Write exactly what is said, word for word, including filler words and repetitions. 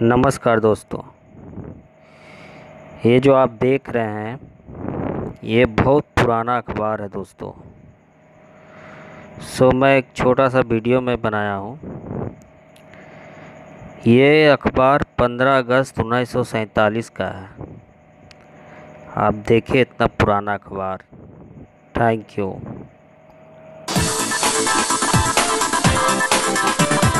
नमस्कार दोस्तों। ये जो आप देख रहे हैं ये बहुत पुराना अखबार है दोस्तों। सो मैं एक छोटा सा वीडियो में बनाया हूँ। ये अखबार पंद्रह अगस्त उन्नीस सौ सैंतालीस का है। आप देखिए इतना पुराना अखबार। Thank you.